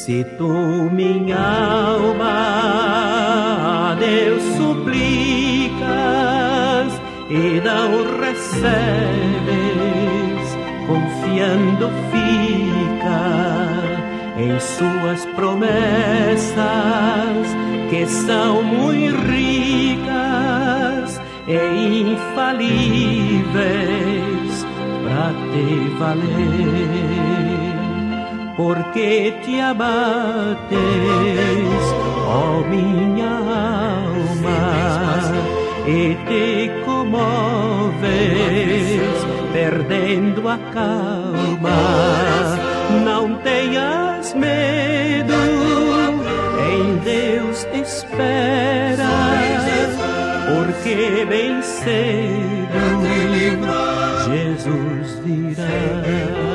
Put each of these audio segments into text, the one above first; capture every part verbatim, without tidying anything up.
Se tu, minha alma, a Deus suplicas e não recebes, confiando fica em suas promessas, que são muito ricas e infalíveis para te valer. Porque te abates, ó minha alma, e te comoves, perdendo a calma. Não tenhas medo, em Deus espera, porque bem cedo Jesus virá.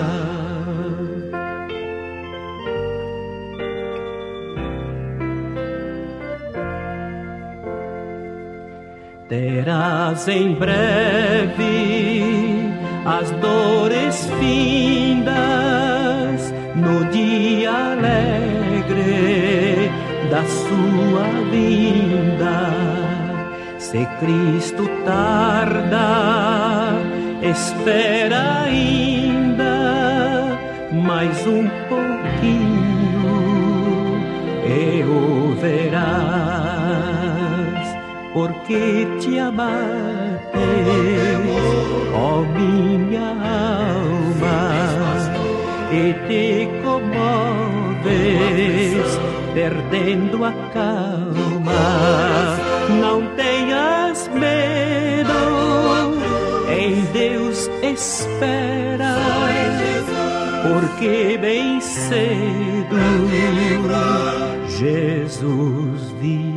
Terás em breve as dores findas no dia alegre da sua vinda. Se Cristo tarda, espera ainda mais um pouquinho e o verás. Porque te abates, ó minha alma, e te comoves, perdendo a calma. Não tenhas medo, em Deus espera, porque bem cedo Jesus virá.